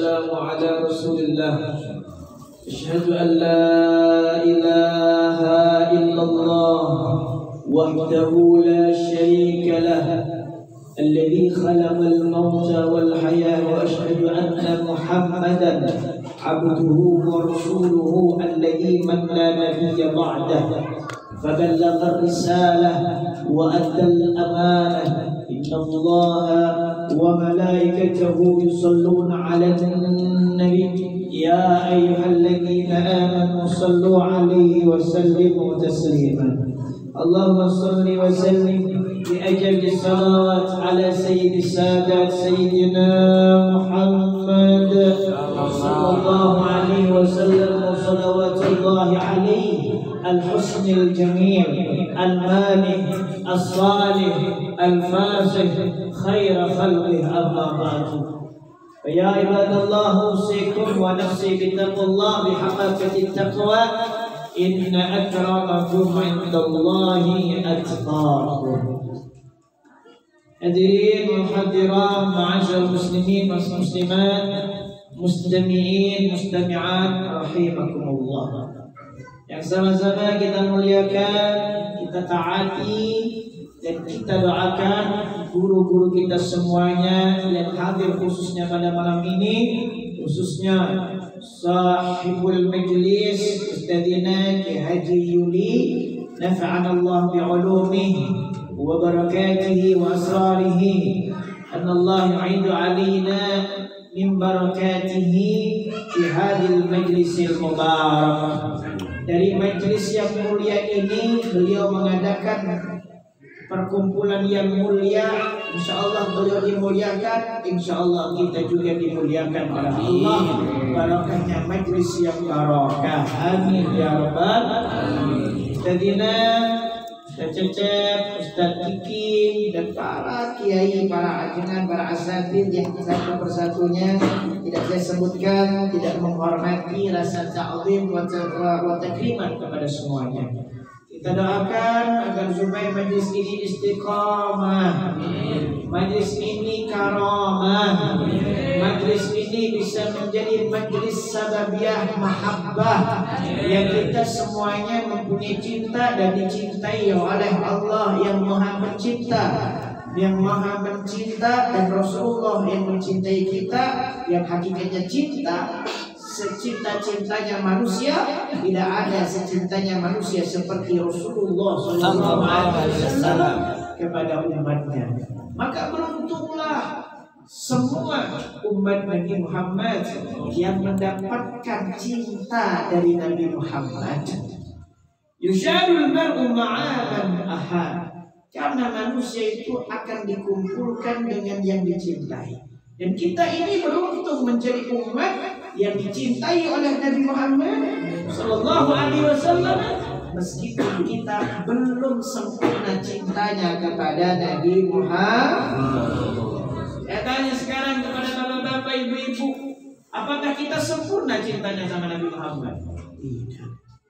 والسلام على رسول الله. أشهد أن لا إله إلا الله وحده لا شريك له الذي خلق الموت والحياة، وأشهد أن محمدا عبده ورسوله الذي من لا نبي بعده، فبلغ الرسالة وأدى الأمانة. إن الله وملائكته يصلون على النبي يا أيها الذين آمنوا صلوا عليه وسلموا تسليما. اللهم صل وسلم بأجل الصلوات على سيد السادات سيدنا محمد صلى الله عليه وسلم، وصلوات الله عليه الحسن الجميل المانع الصالح الفاسح خير خلقه. أما بعد، فيا عباد الله أوصيكم ونفسي بتقوى الله بحقيقة التقوى، إن أكرمكم عند الله أتقاكم. Hadirin muhadirat, ma'asyiral muslimin wal muslimat, mustami'in mustami'at rahimakumullah. Yang sama-sama kita muliakan, kita taati, dan kita doakan guru-guru kita semuanya yang hadir khususnya pada malam ini, khususnya sahibul majlis Ustadzina Ki Haji Yuli, nafa'anallah bi'ulumihi wa barakatihi wa asrarihi, anallahu yu'idu alaina min barakatihi fi hadhil majlisil mubarak. Dari majlis yang mulia ini beliau mengadakan perkumpulan yang mulia. InsyaAllah beliau dimuliakan, InsyaAllah kita juga dimuliakan oleh Allah. Barakahnya majlis yang barakah. Amin ya rabbal alamin. Ustadzina, Ustaz Cecep, Ustaz Kiki, dan para kiai, para ajengan, para asatidz yang satu persatunya tidak saya sebutkan, tidak menghormati rasa ta'zim wa takriman kepada semuanya. Kita doakan agar supaya majlis ini istiqamah, majlis ini karamah, majlis ini bisa menjadi majlis sababiyah mahabbah, yang kita semuanya mempunyai cinta dan dicintai oleh Allah yang Maha Pencipta, yang Maha Mencinta, dan Rasulullah yang mencintai kita, yang hakikatnya cinta secinta-cintanya manusia. Tidak ada secintanya manusia seperti Rasulullah SAW kepada umatnya. Maka beruntunglah semua umat Nabi Muhammad yang mendapatkan cinta dari Nabi Muhammad. Yusyarul mar'u ma'aman ahad, karena manusia itu akan dikumpulkan dengan yang dicintai. Dan kita ini beruntung menjadi umat yang dicintai oleh Nabi Muhammad Sallallahu Alaihi Wasallam, meskipun kita belum sempurna cintanya kepada Nabi Muhammad. Saya tanya sekarang kepada bapak-bapak, ibu-ibu, apakah kita sempurna cintanya sama Nabi Muhammad? Tidak.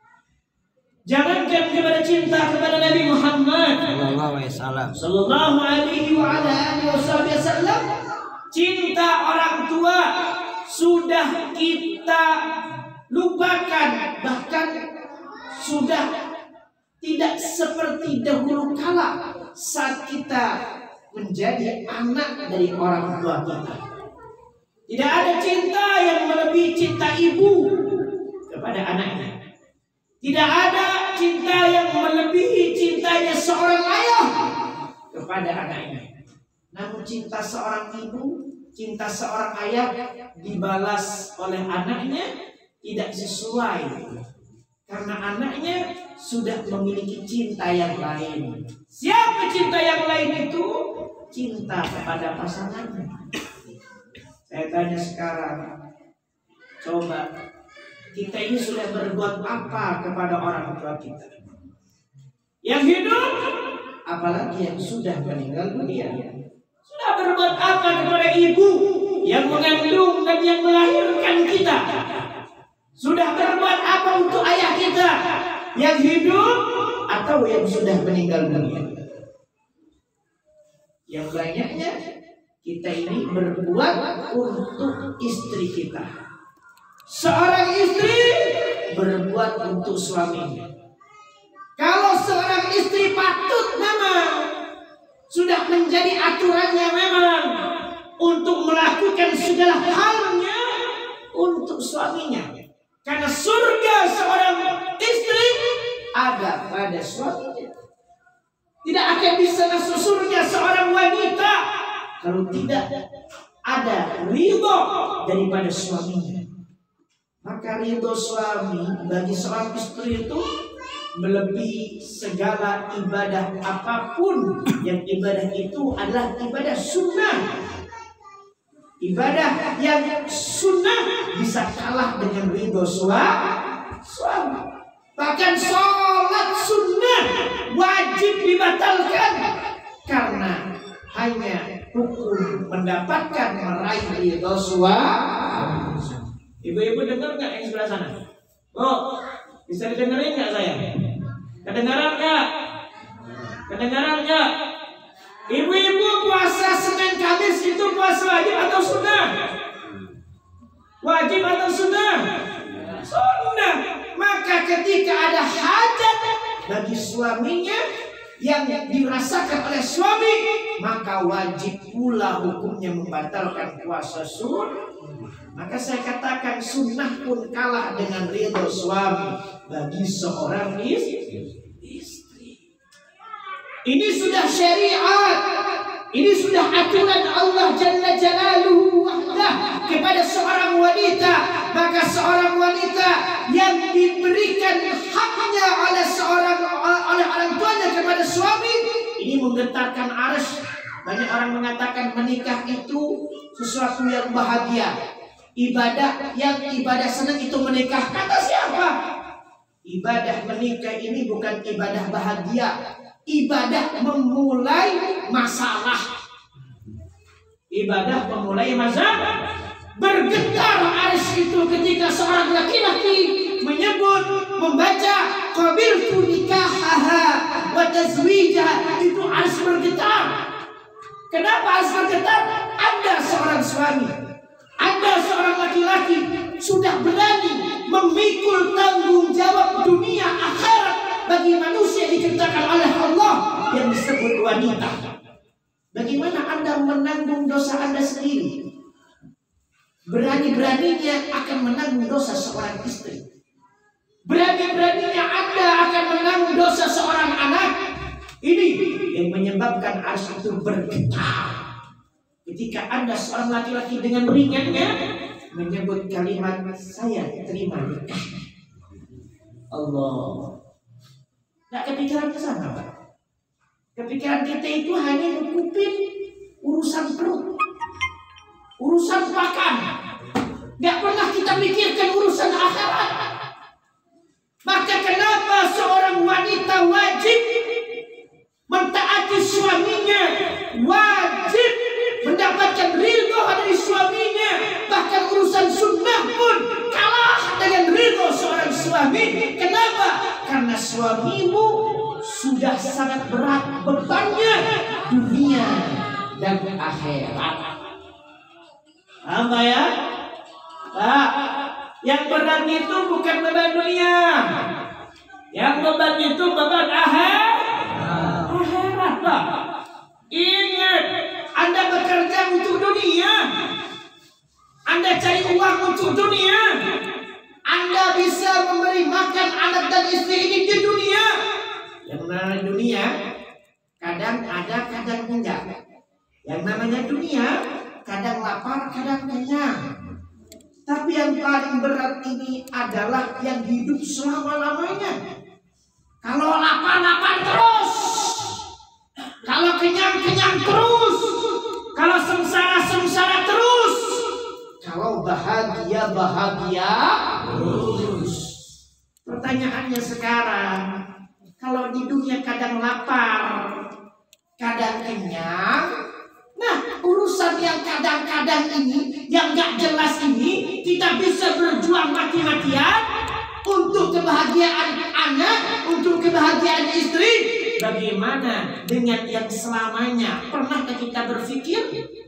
Jangankan kepada cinta kepada Nabi Muhammad Sallallahu Alaihi Wasallam, cinta orang tua sudah kita lupakan, bahkan sudah tidak seperti dahulu kala saat kita menjadi anak dari orang tua kita. Tidak ada cinta yang melebihi cinta ibu kepada anaknya. Tidak ada cinta yang melebihi cintanya seorang ayah kepada anaknya. Namun cinta seorang ibu, cinta seorang ayah dibalas oleh anaknya tidak sesuai, karena anaknya sudah memiliki cinta yang lain. Siapa cinta yang lain itu? Cinta kepada pasangannya. Saya tanya sekarang, coba kita ini sudah berbuat apa kepada orang tua kita yang hidup, apalagi yang sudah meninggal dunia? Sudah berbuat apa kepada ibu yang mengandung dan yang melahirkan kita? Sudah berbuat apa untuk ayah kita yang hidup atau yang sudah meninggal dunia? Yang banyaknya kita ini berbuat untuk istri kita. Seorang istri berbuat untuk suaminya. Kalau seorang istri patut memang sudah menjadi aturannya memang untuk melakukan segala halnya untuk suaminya. Karena surga seorang istri ada pada suaminya. Tidak akan bisa masuk surga seorang wanita kalau tidak ada ridho daripada suaminya. Maka ridho suami bagi seorang istri itu melebihi segala ibadah apapun. Yang ibadah itu adalah ibadah sunnah. Ibadah yang sunnah bisa kalah dengan ridho suami. Bahkan sholat sunnah wajib dibatalkan karena hanya hukum mendapatkan meraih ridho suami. Ibu-ibu dengar nggak yang sebelah sana? Oh, bisa didengarin nggak saya? Kedengaran nggak? Kedengaran nggak? Ibu-ibu puasa Senin Kamis itu puasa wajib atau sunnah? Wajib atau sunnah? Sunnah. Maka ketika ada hajat bagi suaminya yang dirasakan oleh suami, maka wajib pula hukumnya membatalkan puasa sunnah. Maka saya katakan sunnah pun kalah dengan ridho suami bagi seorang istri. Ini sudah syariat. Ini sudah aturan Allah Jalla Jalaluhu wahdah kepada seorang wanita. Maka seorang wanita yang diberikan haknya oleh orang tuanya kepada suami, ini menggetarkan arsy. Banyak orang mengatakan menikah itu sesuatu yang bahagia. Ibadah senang itu menikah. Kata siapa? Ibadah menikah ini bukan ibadah bahagia. Ibadah memulai masalah. Ibadah memulai masalah. Bergetar arsy itu ketika seorang laki-laki membaca qabiltu nikahaha wa tazwijaha, itu arsy bergetar. Kenapa arsy bergetar? Anda seorang suami, Anda seorang laki-laki sudah berani memikul tanggung jawab dunia akhirat bagi manusia diciptakan oleh Allah yang disebut wanita. Bagaimana Anda menanggung dosa Anda sendiri? Berani-beraninya akan menanggung dosa seorang istri. Berani-beraninya Anda akan menanggung dosa seorang anak. Ini yang menyebabkan arsy itu bergetar. Ketika Anda seorang laki-laki dengan ringannya menyebut kalimat saya terima nikah. Allah. Nggak kepikiran ke sana, Pak. Kepikiran kita itu hanya mengupin urusan perut, urusan makan. Nggak pernah kita pikirkan urusan akhirat. Maka kenapa seorang wanita wajib mentaati suaminya, wajib mendapatkan ridho dari suaminya, bahkan urusan sunnah pun kalah dengan ridho seorang suami. Kenapa? Karena suamimu sudah sangat berat bebannya dunia dan akhirat. Apa ya? Nah, yang berat itu bukan beban dunia, yang beban itu beban akhirat lah. Ingat, Anda bekerja untuk dunia, Anda cari uang untuk dunia, Anda bisa memberi makan anak dan istri ini di dunia. Yang namanya dunia kadang ada, kadang enggak. Yang namanya dunia kadang lapar, kadang kenyang. Tapi yang paling berat ini adalah yang hidup selama-lamanya. Kalau lapar terus, kalau kenyang terus, kalau sengsara terus, kalau bahagia terus. Pertanyaannya sekarang, kalau di dunia kadang lapar, kadang kenyang, nah urusan yang kadang-kadang ini, yang gak jelas ini, kita bisa berjuang mati-matian untuk kebahagiaan anak, untuk kebahagiaan istri. Bagaimana dengan yang selamanya? Pernahkah kita berpikir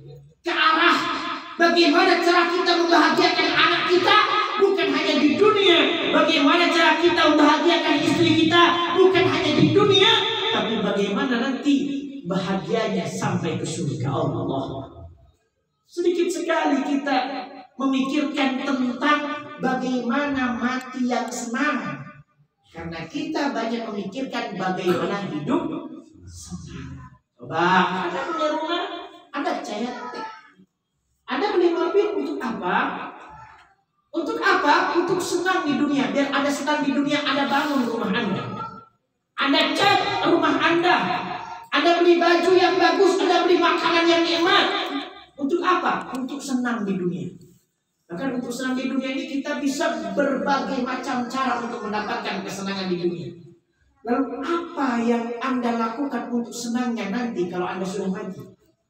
ke arah bagaimana cara kita membahagiakan anak kita, bukan hanya di dunia. Bagaimana cara kita membahagiakan istri kita, bukan hanya di dunia, tapi bagaimana nanti bahagianya sampai ke surga Allah. Sedikit sekali kita memikirkan tentang bagaimana mati yang senang, karena kita banyak memikirkan bagaimana hidup senang. Coba, Anda punya rumah, Anda cat, Anda beli mobil untuk apa? Untuk apa? Untuk senang di dunia. Biar Anda senang di dunia, Anda bangun rumah Anda. Anda cat rumah Anda. Anda beli baju yang bagus, Anda beli makanan yang nikmat. Untuk apa? Untuk senang di dunia. Bahkan untuk senang di dunia ini kita bisa berbagai macam cara untuk mendapatkan kesenangan di dunia. Lalu apa yang Anda lakukan untuk senangnya nanti kalau Anda sudah mati?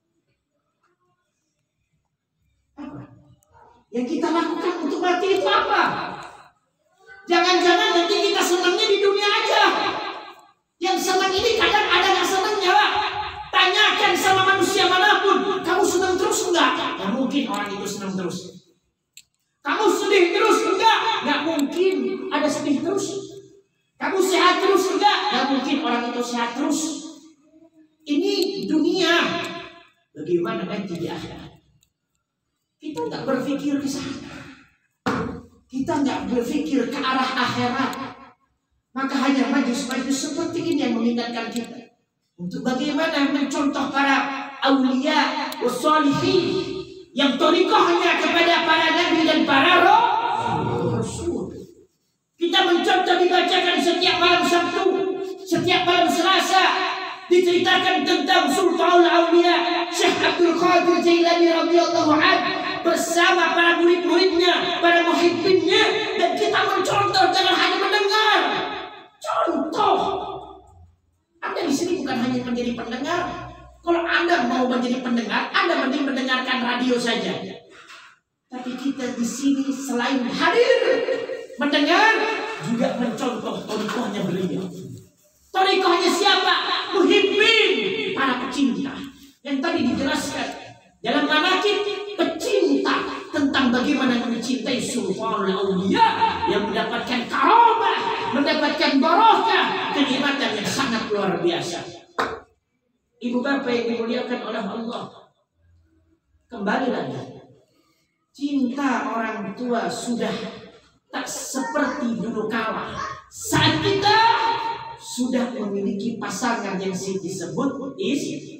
Apa? Yang kita lakukan untuk mati itu apa? Jangan-jangan nanti kita senangnya di dunia aja. Yang senang ini kadang ada nggak senangnya, Pak. Tanyakan sama manusia manapun, kamu senang terus enggak? Nggak mungkin orang itu senang terus. Kamu sedih terus enggak? Nggak mungkin ada sedih terus. Kamu sehat terus enggak? Nggak mungkin orang itu sehat terus. Ini dunia. Bagaimana nanti di akhirat? Kita nggak berpikir ke sana. Kita nggak berpikir ke arah akhirat. Maka hanya majlis-majlis seperti ini yang mengingatkan kita untuk bagaimana mencontoh para aulia wassalihin yang thariqahnya kepada para nabi dan para rasul. Kita mencontoh, dibacakan setiap malam Sabtu, setiap malam Selasa, diceritakan tentang Sultanul Aulia Syekh Abdul Qadir Jailani radhiyallahu anhu bersama para murid-muridnya, para muhibbinnya, dan kita mencontoh, jangan hanya mendengar. Contoh. Anda di sini bukan hanya menjadi pendengar. Kalau Anda mau menjadi pendengar, Anda mending mendengarkan radio saja. Tapi kita di sini selain hadir mendengar, juga mencontoh thariqahnya beliau. Thariqahnya siapa? Muhibbin, para pecinta. Yang tadi dijelaskan dalam manaqib, pecinta, tentang bagaimana mencintai Sultanul Aulia yang mendapatkan karamah, mendapatkan barokah, kenikmatan yang sangat luar biasa. Ibu bapak yang dimuliakan oleh Allah, kembali lagi, cinta orang tua sudah tak seperti dulu kala saat kita sudah memiliki pasangan yang disebut istri.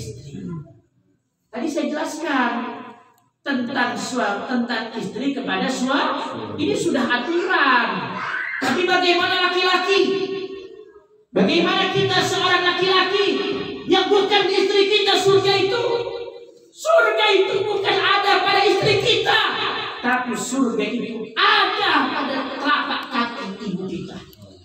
Tadi saya jelaskan tentang istri kepada suami. Ini sudah aturan. Tapi bagaimana laki-laki? Bagaimana kita seorang laki-laki yang bukan istri kita surga itu? Surga itu bukan ada pada istri kita, tapi surga itu ada pada telapak kaki ibu kita.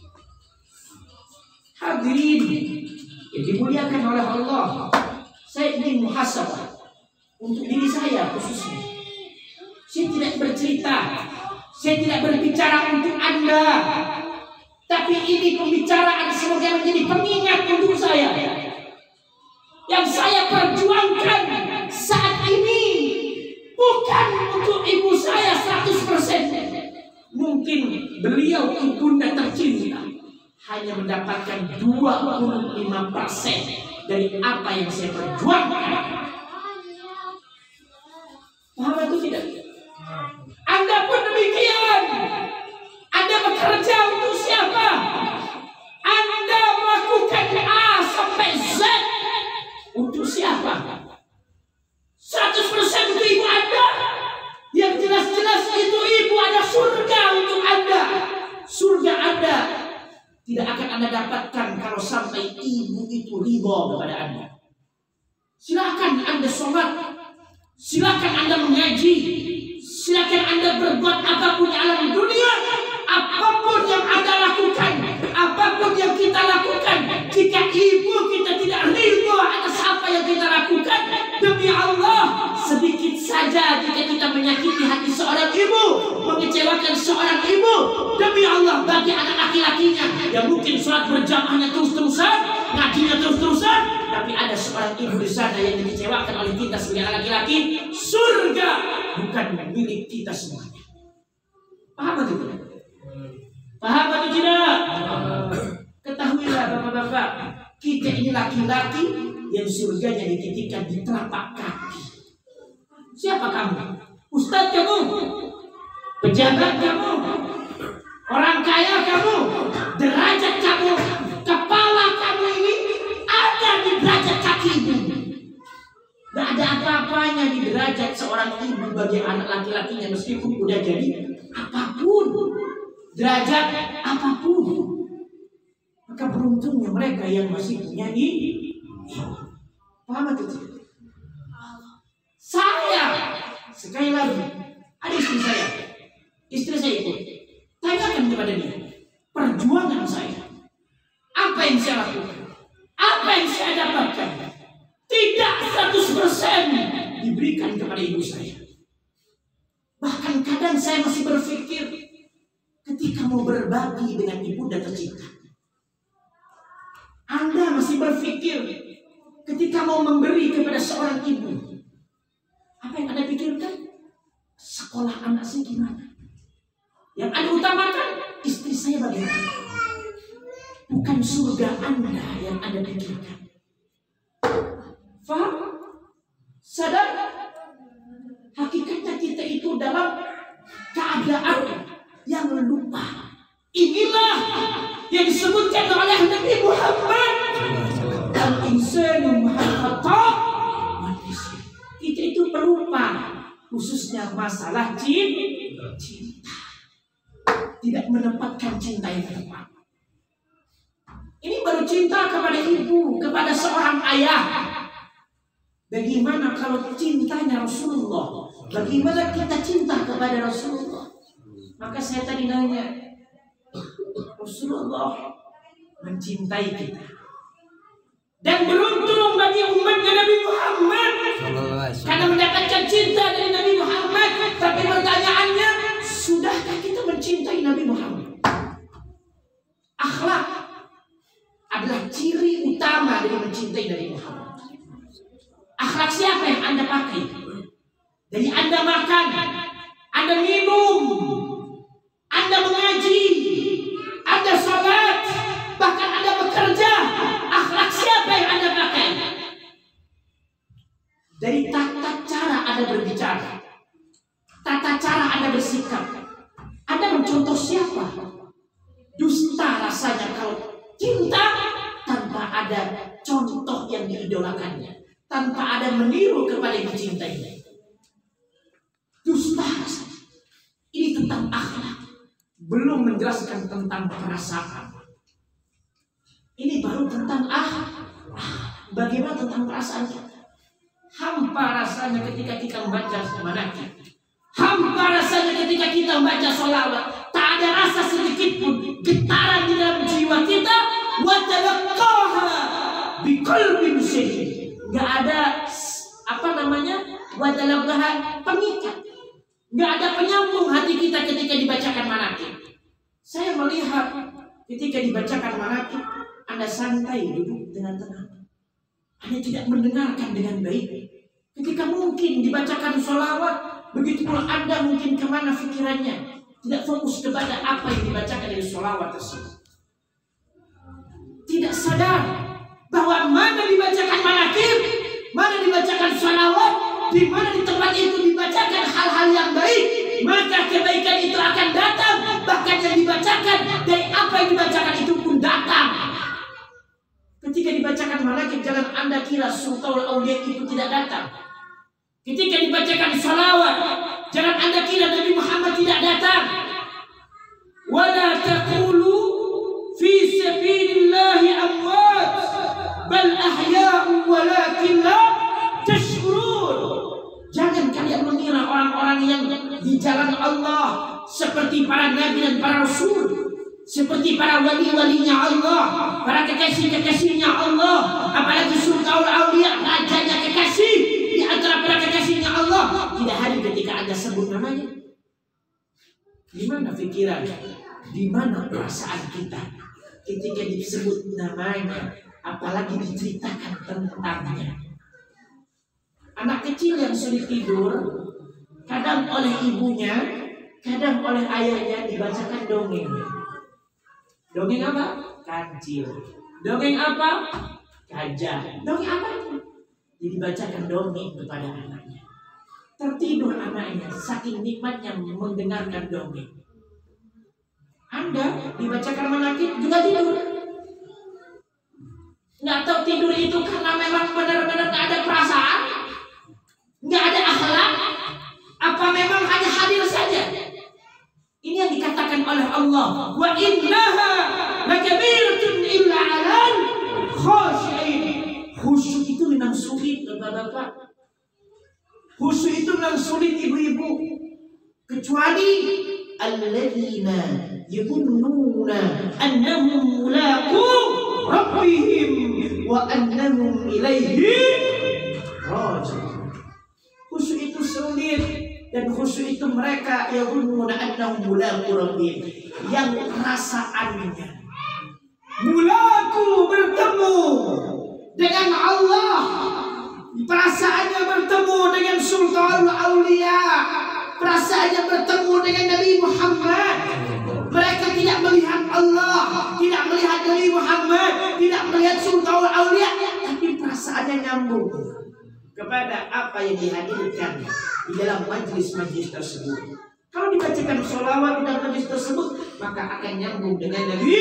Hadirin yang dimuliakan oleh Allah, saya ingin muhasabah untuk diri saya khususnya. Saya tidak bercerita, saya tidak berbicara untuk Anda, tapi ini pembicaraan semoga menjadi pengingat untuk saya. Yang saya perjuangkan saat ini bukan untuk ibu saya 100%. Mungkin beliau ibunda tercinta hanya mendapatkan 25% dari apa yang saya perjuangkan. Paham itu tidak? Anda pun demikian. Anda bekerja untuk siapa? Anda melakukan A sampai Z untuk siapa? 100% untuk ibu Anda. Yang jelas-jelas itu ibu ada surga untuk Anda. Surga Anda tidak akan Anda dapatkan kalau sampai ibu itu ridho kepada Anda. Silakan Anda sholat, silakan Anda mengaji, silakan Anda berbuat apapun di alam dunia, apapun yang Anda lakukan, apapun yang kita lakukan. Jika ibu kita tidak ridho atas apa yang kita lakukan, demi Allah, sedikit saja jika kita menyakiti hati seorang ibu, mengecewakan seorang ibu, demi Allah, bagi anak laki-lakinya yang mungkin sholat berjamaahnya terus-terusan, ngajinya terus-terusan, tapi ada seorang seorang ibu di sana yang dikecewakan oleh kita sebagai anak laki-laki, surga bukan milik kita semuanya. Paham atau tidak? Paham atau tidak? Ketahuilah bapak-bapak, kita ini laki-laki yang surganya dititipkan di telapak kaki. Siapa kamu? Ustadz kamu? Pejabat kamu? Orang kaya kamu? Derajat kamu? Kepala kamu ini ada di derajat kakimu. Gak ada apa-apanya di derajat seorang ibu bagi anak laki-lakinya, meskipun udah jadi apapun, derajat apapun. Maka beruntungnya mereka yang masih punya ini. Paham itu? Saya sekali lagi, ada istri saya. Istri saya ikut. Tanyakan kepada dia, perjuangan saya, apa yang saya lakukan, apa yang saya dapatkan, tidak 100% diberikan kepada ibu saya. Bahkan kadang saya masih berpikir, ketika mau berbagi dengan ibunda tercinta, Anda masih berpikir ketika mau memberi kepada seorang ibu, apa yang Anda pikirkan? Sekolah anak saya gimana? Yang Anda utamakan, istri saya bagaimana? Bukan surga Anda yang Anda pikirkan. Faham? Sadar? Hakikatnya kita itu dalam keadaan yang lupa. Inilah yang disebutkan oleh Nabi Muhammad, al-insanu mahal khata'. Kita itu pelupa, khususnya masalah cinta. Tidak menempatkan cinta yang tepat. Ini baru cinta kepada ibu, kepada seorang ayah. Bagaimana kalau cintanya Rasulullah? Bagaimana kita cinta kepada Rasulullah? Maka saya tadi nanya, Rasulullah mencintai kita. Dan beruntung bagi umatnya Nabi Muhammad karena mendapatkan cinta dari Nabi Muhammad. Tapi pertanyaannya, sudahkah kita mencintai Nabi Muhammad? Akhlak adalah ciri utama dari mencintai Nabi Muhammad. Akhlak siapa yang Anda pakai? Dari Anda makan, Anda minum, Anda mengaji, Anda sholat, bahkan Anda bekerja. Akhlak siapa yang Anda pakai? Dari tata cara Anda berbicara, tata cara Anda bersikap, Anda mencontoh siapa? Dusta rasanya kalau cinta tanpa ada contoh yang diidolakannya, tanpa ada meniru kepada yang dicintainya. Dusta rasanya. Ini tentang akhlak, belum menjelaskan tentang perasaan. Ini baru tentang bagaimana tentang perasaan kita. Hampa rasanya ketika kita membaca manaqib. Hampa rasanya ketika kita membaca sholawat. Tak ada rasa sedikit pun getaran di dalam jiwa kita. Wa talaqqaha biqalbin syahid. Enggak ada wa talaqqaha pengikat. Enggak ada penyambung hati kita ketika dibacakan manaqib. Saya melihat ketika dibacakan manaqib, Anda santai duduk dengan tenang. Anda tidak mendengarkan dengan baik. Ketika mungkin dibacakan sholawat, begitu pula Anda mungkin kemana pikirannya, tidak fokus kepada apa yang dibacakan dari sholawat tersebut. Tidak sadar bahwa mana dibacakan manaqib, mana dibacakan sholawat, di mana di tempat itu dibacakan hal-hal yang baik, maka kebaikan itu akan datang. Bahkan yang dibacakan dari apa yang dibacakan itu pun datang. Ketika dibacakan manaqib, jangan Anda kira sultaul auliya itu tidak datang. Ketika dibacakan salawat, jangan Anda kira Nabi Muhammad tidak datang. Wala taqulu fi sabilillahi amwat bal ahya'un walakin la tashkurun. Jangan kalian mengira orang-orang yang di jalan Allah seperti para nabi dan para rasul, seperti para wali-walinya Allah, para kekasih-kekasihnya Allah, apalagi sultaul auliya, rajanya kekasih di antara para kekasihnya Allah. Tidak hadir ketika Anda sebut namanya. Di mana pikiran, di mana perasaan kita ketika disebut namanya, apalagi diceritakan tentangnya. Anak kecil yang sulit tidur, kadang oleh ibunya, kadang oleh ayahnya dibacakan dongeng. Dongeng apa? Kancil. Dongeng apa? Gajah. Dongeng apa? Dibacakan dongeng kepada anaknya. Tertidur anaknya saking nikmatnya mendengarkan dongeng. Anda dibacakan manakib juga tidur. Nggak tahu tidur itu karena memang benar-benar nggak ada perasaan, nggak ada akhlak, apa memang hanya hadir saja? Ini yang dikatakan oleh Allah. Wa innaha lakabiratun illa 'alal khashi'in. Khusyuk itu memang sulit, Bapak-bapak. Khusyuk itu memang sulit, ibu-ibu. Kecuali alladzina yadunnuna annahum mulaqu rabbihim wa annahum ilaihi raji'un. Khusyuk itu sulit, dan khusyuk itu mereka yadunnuna annahum mulaqu rabbihim, yang perasaannya mulaqu, bertemu dengan Allah, perasaannya bertemu dengan Sultan Aulia, perasaannya bertemu dengan Nabi Muhammad. Mereka tidak melihat Allah, tidak melihat Nabi Muhammad, tidak melihat Sultan Aulia, tapi perasaannya nyambung kepada apa yang dihadirkan di dalam majlis-majlis tersebut. Kalau dibacakan sholawat dan majlis tersebut, maka akan nyambung dengan Nabi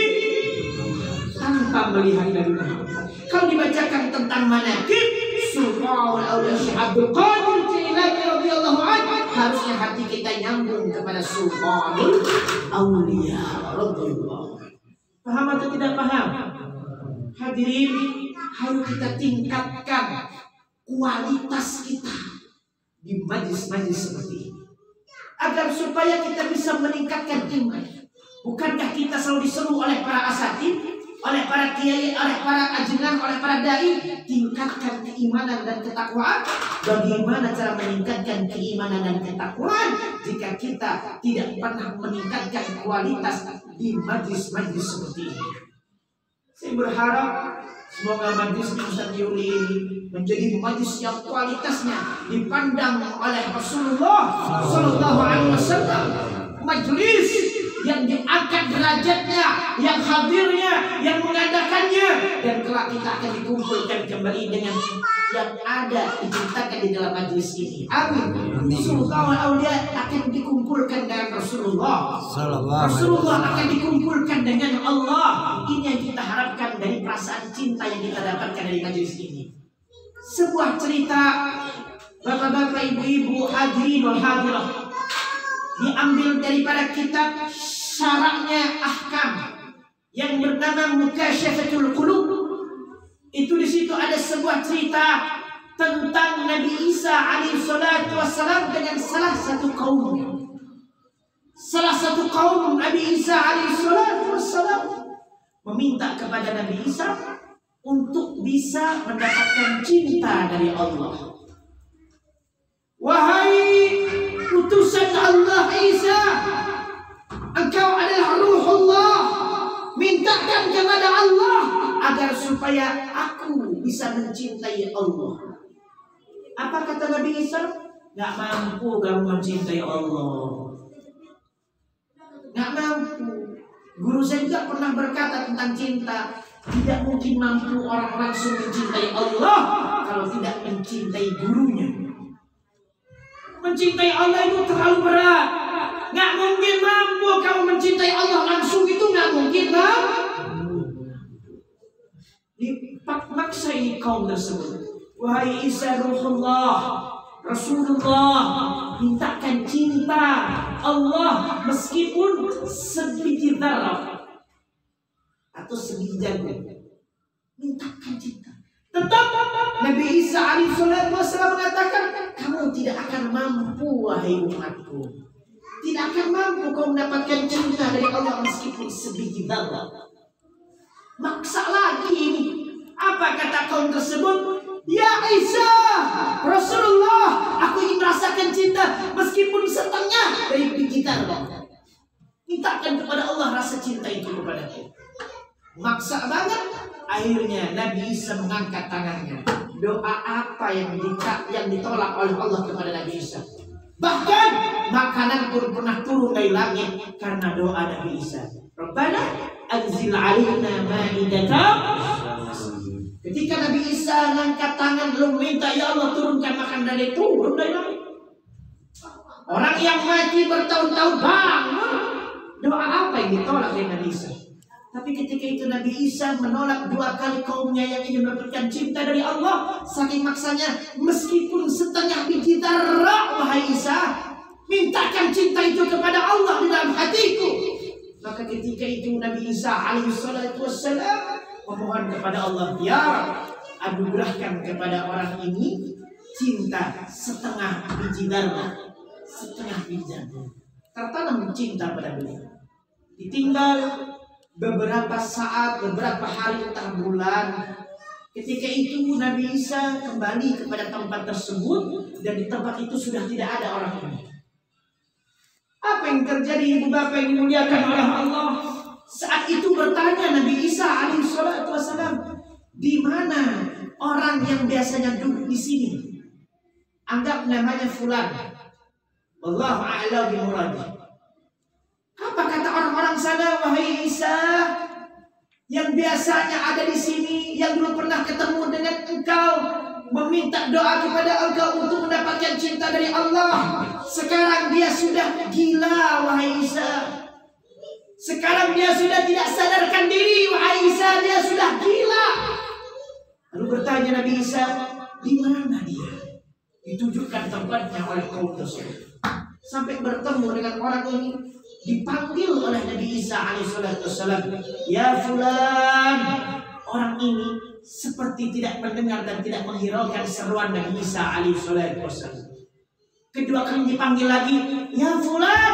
tanpa melihat Nabi Muhammad. Kalau dibacakan tentang manaqib Sultan Aulia Syekh Abdul Qadir Jailani radhiyallahu anhu, harusnya hati kita nyambung kepada Sultan Aulia radhiyallahu anhu. Paham atau tidak paham? Hadirin, harus kita tingkatkan kualitas kita di majlis-majlis seperti ini, agar supaya kita bisa meningkatkan iman. Bukankah kita selalu diseru oleh para asatid, oleh para kiai, oleh para ajengan, oleh para dai, tingkatkan keimanan dan ketakwaan? Bagaimana cara meningkatkan keimanan dan ketakwaan jika kita tidak pernah meningkatkan kualitas di majlis-majlis seperti ini? Saya berharap semoga majlis Ustaz Yuli ini menjadi majlis yang kualitasnya dipandang oleh Rasulullah Sallallahu Alaihi Wasallam, majlis yang diangkat derajatnya, yang hadirnya, yang mengadakannya, dan kelak kita akan dikumpulkan kembali dengan yang ada diceritakan di dalam majlis ini. Amin. Sultan Aulia akan dikumpulkan dengan Rasulullah. Rasulullah akan dikumpulkan dengan Allah. Ini yang kita harapkan dari perasaan cinta yang kita dapatkan dari majlis ini. Sebuah cerita, bapak-bapak, ibu-ibu, hadirin wal hadirah, diambil daripada kitab Syarahnya Ahkam yang bernama Mukasyafatul Qulub. Itu di situ ada sebuah cerita tentang Nabi Isa alaihi salatu wassalam dengan salah satu kaum. Salah satu kaum Nabi Isa alaihi salatu wassalam meminta kepada Nabi Isa untuk bisa mendapatkan cinta dari Allah. Wahai utusan Allah Isa, engkau adalah Ruhullah, mintakan kepada Allah agar supaya aku bisa mencintai Allah. Apa kata Nabi Isa? Gak mampu kamu mencintai Allah. Gak mampu. Guru saya juga pernah berkata tentang cinta, tidak mungkin mampu orang langsung mencintai Allah kalau tidak mencintai gurunya. Mencintai Allah itu terlalu berat. Gak mungkin mampu kamu mencintai Allah langsung, itu gak mungkin, bang. Dipaksa ini kaum tersebut. Wahai Isa Ruhullah, Rasulullah, mintakan cinta Allah meskipun sebiji zarah atau sebiji jagung. Mintakan cinta. Tetap Nabi Isa alaihissalam mengatakan, kamu tidak akan mampu wahai umatku. Tidak akan mampu kau mendapatkan cinta dari Allah meskipun sebiji zarah. Maksa lagi ini. Apa kata kaum tersebut? Ya Isa, Rasulullah, aku ingin merasakan cinta meskipun setengah dari biji zarah. Mintakan kepada Allah rasa cinta itu kepadaku. Maksa banget. Akhirnya Nabi Isa mengangkat tangannya. Doa apa yang ditolak oleh Allah kepada Nabi Isa? Bahkan makanan pun pernah turun dari langit karena doa Nabi Isa. Rabbana anzil alaina ma'idatan. Ketika Nabi Isa mengangkat tangan belum minta, ya Allah turunkan makanan dari turun dari langit. Orang yang mati bertahun-tahun bangun. Doa apa yang ditolak dari Nabi Isa? Tapi ketika itu Nabi Isa menolak 2 kali kaumnya yang ingin mendapatkan cinta dari Allah. Saking maksanya, meskipun setengah biji darah, wahai Isa, mintakan cinta itu kepada Allah di dalam hatiku. Maka ketika itu Nabi Isa alaihissalam memohon kepada Allah, ya anugerahkan kepada orang ini cinta setengah biji darah, setengah biji darah. Tertanam cinta pada beliau. Ditinggal beberapa saat, beberapa hari, entah bulan. Ketika itu Nabi Isa kembali kepada tempat tersebut, dan di tempat itu sudah tidak ada orang ini. Apa yang terjadi, ibu bapak yang dimuliakan oleh Allah? Saat itu bertanya Nabi Isa alaihissalam, di mana orang yang biasanya duduk di sini? Anggap namanya fulan. Wallahu a'lam bimurad. Apa kata orang-orang sana, wahai Isa, yang biasanya ada di sini, yang dulu pernah ketemu dengan engkau, meminta doa kepada engkau untuk mendapatkan cinta dari Allah. Sekarang dia sudah gila, wahai Isa. Sekarang dia sudah tidak sadarkan diri, wahai Isa, dia sudah gila. Lalu bertanya Nabi Isa, di mana dia? Ditunjukkan tempatnya oleh kaum tersebut. Sampai bertemu dengan orang ini, dipanggil oleh Nabi Isa alaihissalam, ya fulan. Orang ini seperti tidak mendengar dan tidak menghiraukan seruan Nabi Isa alaihissalam. Kedua kali dipanggil lagi, ya fulan,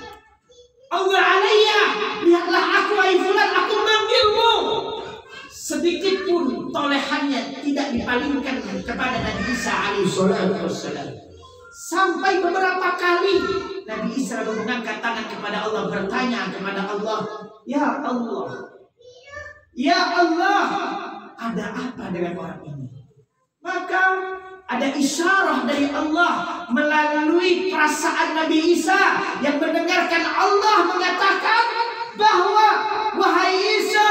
Allah alaiya, lihatlah aku, wahai fulan, aku memanggilmu. Sedikit pun tolehannya tidak dipalingkan kepada Nabi Isa alaihissalam. Sampai beberapa kali Nabi Isa lalu mengangkat tangan kepada Allah, bertanya kepada Allah, ya Allah, ya Allah, ada apa dengan orang ini? Maka ada isyarat dari Allah melalui perasaan Nabi Isa yang mendengarkan Allah mengatakan bahwa, wahai Isa,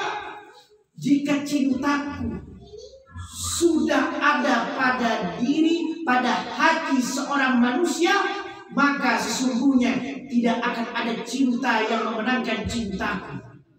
jika cintaku sudah ada pada diri, pada hati seorang manusia, maka sesungguhnya tidak akan ada cinta yang memenangkan cintaku.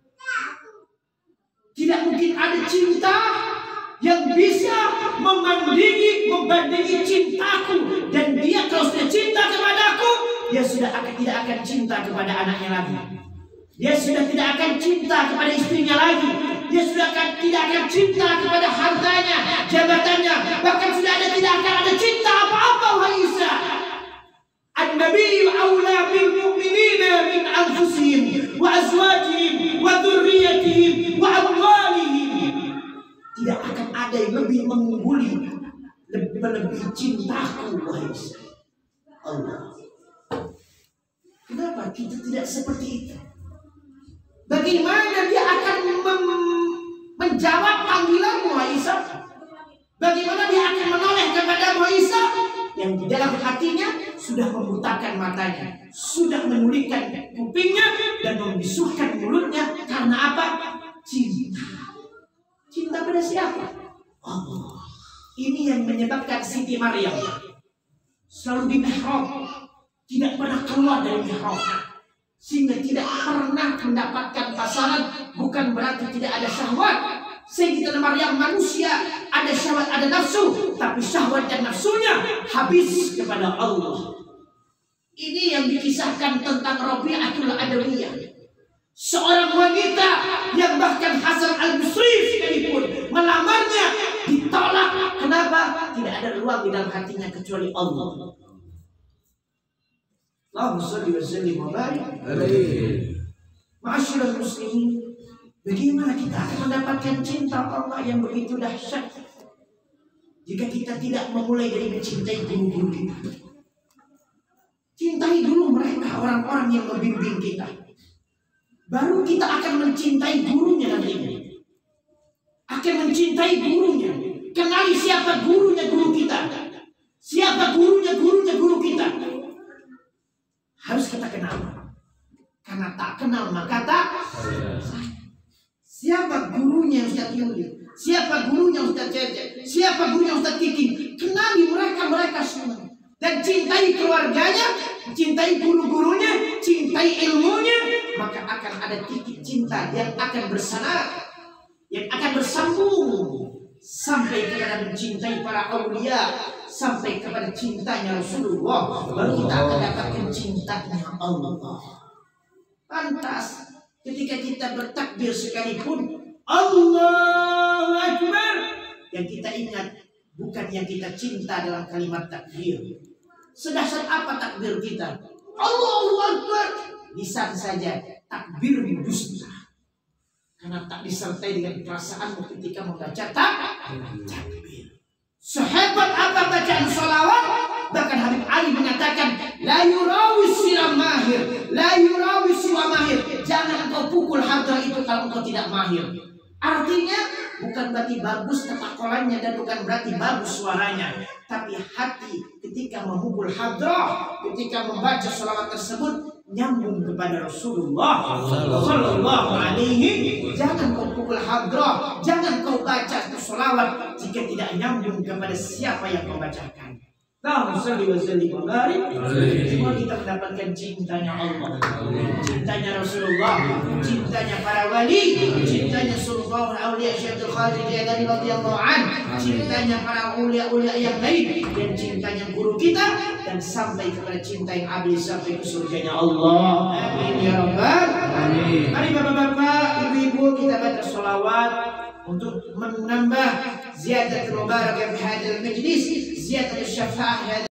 Tidak mungkin ada cinta yang bisa membandingi cintaku. Dan dia kalau sudah cinta kepadaku, dia sudah tidak akan cinta kepada anaknya lagi. Dia sudah tidak akan cinta kepada istrinya lagi. Dia sudah tidak akan cinta kepada hartanya, jabatannya. Bahkan sudah tidak akan ada cinta apa-apa, wahai Isa. An-Nabi aula bil mu'minina min anfusihim wa azwajihim wa dzurriyyatihim wa amwalihim. Tidak akan ada yang lebih mengungguli, lebih cintaku, wahai Isa. Allah. Kenapa kita tidak seperti itu? Bagaimana dia akan menjawab panggilanmu, Isa? Bagaimana dia akan menoleh kepada Isa yang di dalam hatinya sudah membutakan matanya, sudah menulikan kupingnya dan membisuhkan mulutnya karena apa? Cinta. Cinta pada siapa? Allah. Ini yang menyebabkan Siti Maryam selalu di mihrab, tidak pernah keluar dari mihrab, sehingga tidak pernah mendapatkan pasangan. Bukan berarti tidak ada syahwat. Sayyidatina Maryam manusia, ada syahwat, ada nafsu, tapi syahwat dan nafsunya habis kepada Allah. Ini yang dikisahkan tentang Rabi'atul Adawiyah, seorang wanita yang bahkan Hasan al-Basri sekalipun melamarnya ditolak. Kenapa? Tidak ada ruang di dalam hatinya kecuali Allah. Allahumma shalli wa sallim wa barik alaihi. Ma'asyiral muslimin, bagaimana kita akan mendapatkan cinta Allah yang begitu dahsyat jika kita tidak memulai dari mencintai guru-guru kita? Cintai dulu mereka, orang-orang yang membimbing kita, baru kita akan mencintai gurunya nantinya. akan mencintai gurunya. Kenali siapa gurunya guru kita. Siapa gurunya guru kita. Harus kita kenal. Karena tak kenal maka tak sayang. Siapa gurunya Ustaz Yuli? Siapa gurunya Ustaz Cecep? Siapa gurunya Ustaz Kiki? Kenali mereka semua. Dan cintai keluarganya, cintai guru-gurunya, cintai ilmunya. Maka akan ada titik cinta yang akan bersana, yang akan bersambung sampai kepada mencintai para aulia, sampai kepada cintanya Rasulullah. Baru kita akan dapatkan cintanya Allah. Pantas ketika kita bertakbir sekalipun Allahu Akbar, yang kita ingat bukan yang kita cinta dalam kalimat takbir. Sedasar apa takbir kita? Allahu Akbar. Lisan saja takbir dusta. Karena tak disertai dengan perasaanmu ketika membaca takbir. Sehebat apa bacaan salawat, bahkan Habib Ali mengatakan, la yurawi silam mahir, la yurawi silam mahir. Jangan engkau pukul hadrah itu kalau engkau tidak mahir. Artinya bukan berarti bagus tatakolannya dan bukan berarti bagus suaranya, tapi hati ketika memukul hadrah, ketika membaca salawat tersebut nyambung kepada Rasulullah Sallallahu Alaihi. Jangan kau pukul hadrah, jangan kau baca salawat jika tidak nyambung kepada siapa yang kau bacakan. Allahumma shalli wa sallim wa barik. Semua kita mendapatkan cintanya Allah, cintanya Rasulullah, cintanya para wali, cintanya Sultan Aulia Syekh Abdul Qadir Jailani radhiyallahu anhu, cintanya para ulia-ulia yang lain, dan cintanya guru kita, dan sampai kepada cinta yang abadi sampai ke surganya Allah. Amin ya rabbal alamin. Mari bapak-bapak, ibu-ibu, kita baca sholawat untuk menambah ziyadatul mubarakah fi hadzal majlis, ziyadatul syafaah